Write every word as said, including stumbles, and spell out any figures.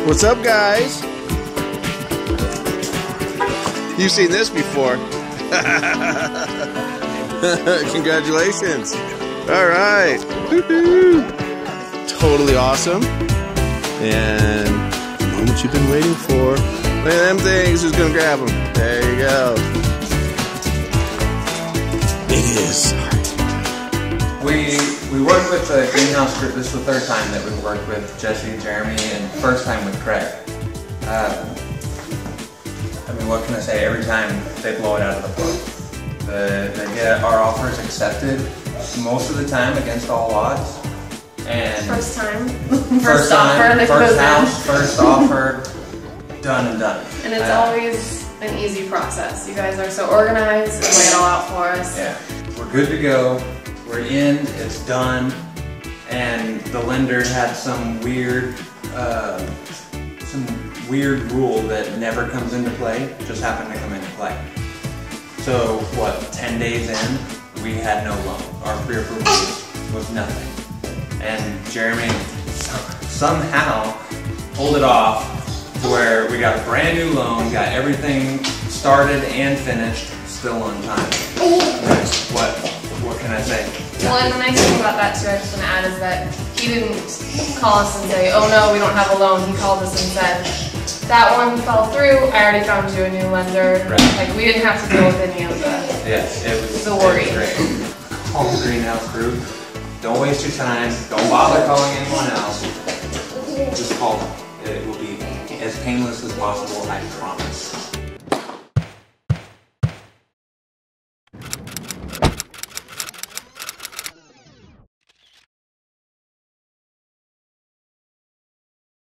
What's up, guys? You've seen this before. Congratulations. All right. Totally awesome. And the moment you've been waiting for. Look at them things. Who's going to grab them? There you go. It is. We we worked with the GreenHouse Group. This is the third time that we've worked with Jesse, Jeremy, and first time with Craig. Uh, I mean, what can I say? Every time they blow it out of the park. The, they get our offers accepted most of the time against all odds. And first time, first, first time, offer, first house, first offer, done and done. And it's uh, always an easy process. You guys are so organized and lay it all out for us. Yeah, we're good to go. We're in, it's done, and the lender had some weird, uh, some weird rule that never comes into play, just happened to come into play. So, what, ten days in, we had no loan. Our pre-approval was nothing. And Jeremy somehow pulled it off to where we got a brand new loan, got everything started and finished, still on time. That's what, what can I say? Well, and the nice thing about that too, I just want to add, is that he didn't call us and say, oh no, we don't have a loan. He called us and said, that one fell through, I already found you a new lender. Right. Like, we didn't have to deal with any of the, yes, it was, the worry. It was great. Call the GreenHouse Group. Don't waste your time. Don't bother calling anyone else. Just call them. It will be as painless as possible, I promise.